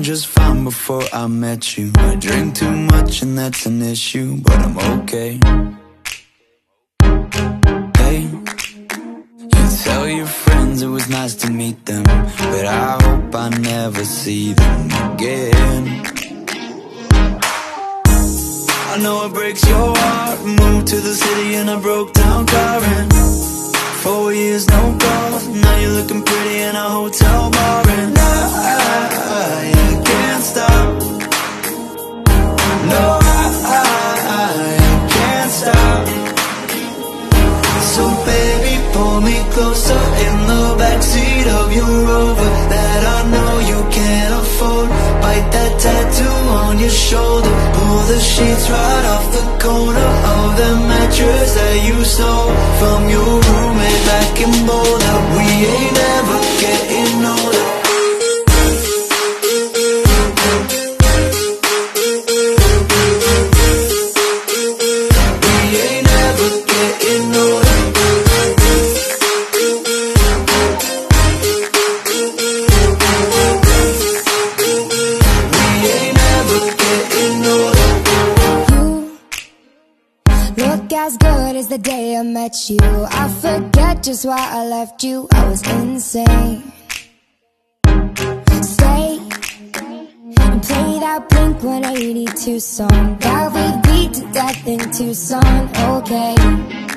just fine before I met you. I drink too much and that's an issue, but I'm okay. Hey, you tell your friends it was nice to meet them, but I hope I never see them again. I know it breaks your heart. Moved to the city in a broke down car, and 4 years no calls. Now you're looking pretty in a hotel bar, and I can't stop. No, I can't stop. So baby, pull me closer in the backseat of your Rover that I know you can't afford. Bite that tattoo on your shoulder. Pull the sheets right off the corner of the mattress that you stole from your roommate back in Boulder. We ain't ever getting older. We ain't ever getting older. Look as good as the day I met you. I forget just why I left you. I was insane. Stay and play that Blink-182 song that we beat to death in Tucson. Okay.